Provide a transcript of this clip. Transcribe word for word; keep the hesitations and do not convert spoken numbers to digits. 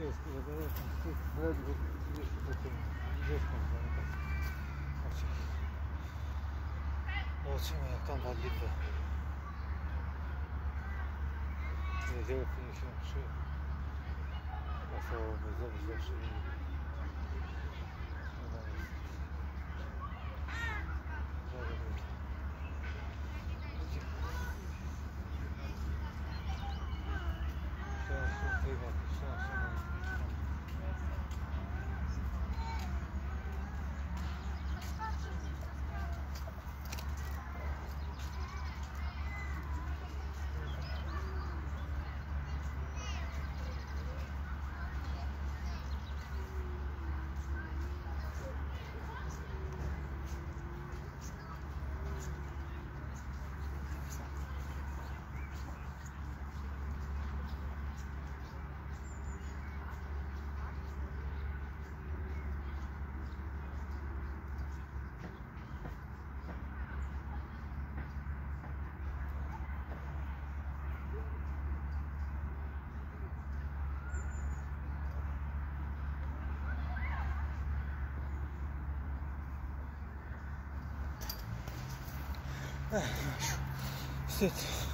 jest, że tu ledwo jeszcze po tym dzieckiem zamykać. Zobaczymy jak tam dać liczbę. Niedzielę pięćdziesiąt trzy. Pasołoby zrobić lepszy wynik. Wstyd.